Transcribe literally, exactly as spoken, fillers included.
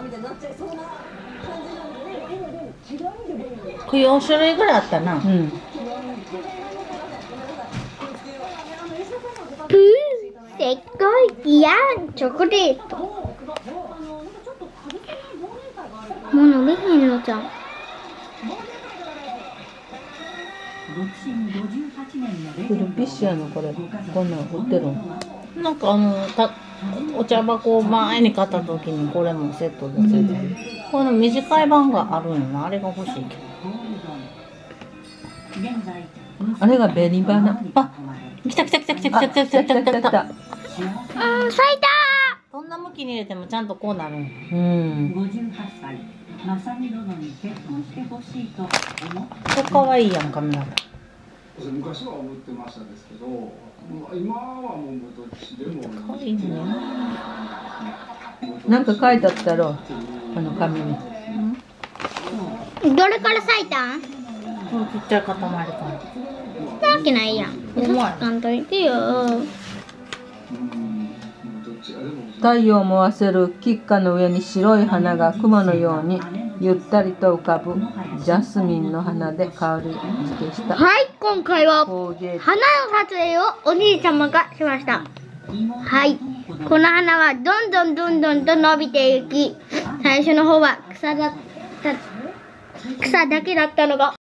これよん種類ぐらいあったな。うん。 プーせっごいやんチョコレート。もう飲めへんのじゃん。 フルピッシュやのこれ。こんなん売ってるの。 なんかあのたお茶箱を前に買った時にこれもセットでついてる。この短い版があるんよな。あれが欲しいけど。 あれがベニバナ。 あ、来た来た来た来た来た来た来た来た来た来た。 うん、咲いたどんな向きに入れてもちゃんとこうなるん。うん。 ごじゅうはっさい、正美殿に結婚してほしいと思って。 これ可愛いやん、カメラ。 昔は思ってましたですけど、今はもうどっちでも可愛いね。 なんか書いてあったろ、この紙に。 どれから咲いたん？ このちっちゃい塊から。 なわけないやん。嘘つかんといてよ。 太陽を思わせる菊花の上に白い花が雲のようにゆったりと浮かぶジャスミンの花で香り付けした。 はい、今回は工芸花の撮影をお兄様がしました。はい、この花はどんどんどんどんと伸びていき、最初の方は草だった草だけだったのが